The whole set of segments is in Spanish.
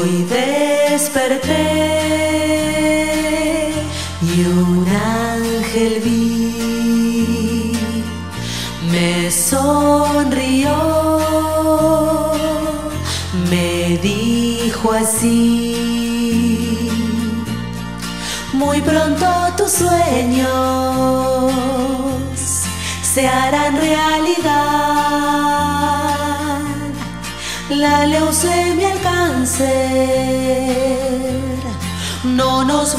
Hoy desperté y un ángel vi, me sonrió, me dijo así: muy pronto tus sueños se harán realidad. La leucemia, el cáncer no nos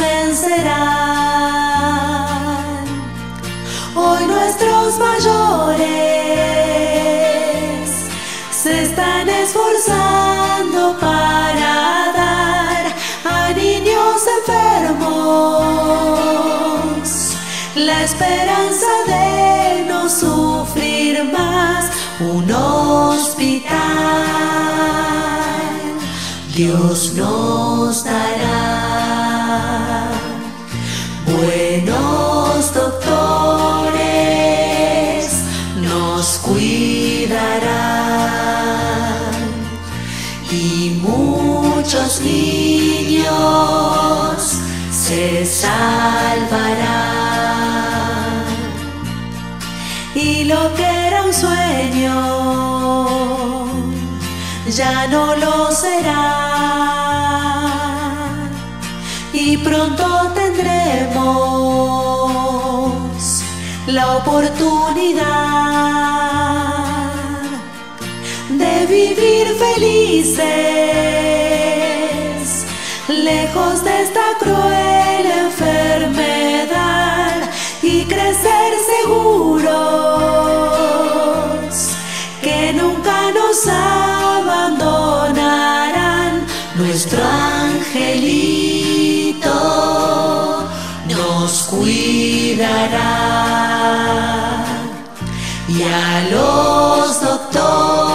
vencerán. Hoy nuestros mayores se están esforzando para dar a niños enfermos la esperanza de no sufrir más. Un hospital Dios nos dará, buenos doctores nos cuidarán y muchos niños se salvarán. Y lo que era un sueño ya no lo será, y pronto tendremos la oportunidad de vivir felices lejos de esta cruel enfermedad y crecer seguros que nunca nos abandonarán. Nuestro angelito nos cuidará y a los doctores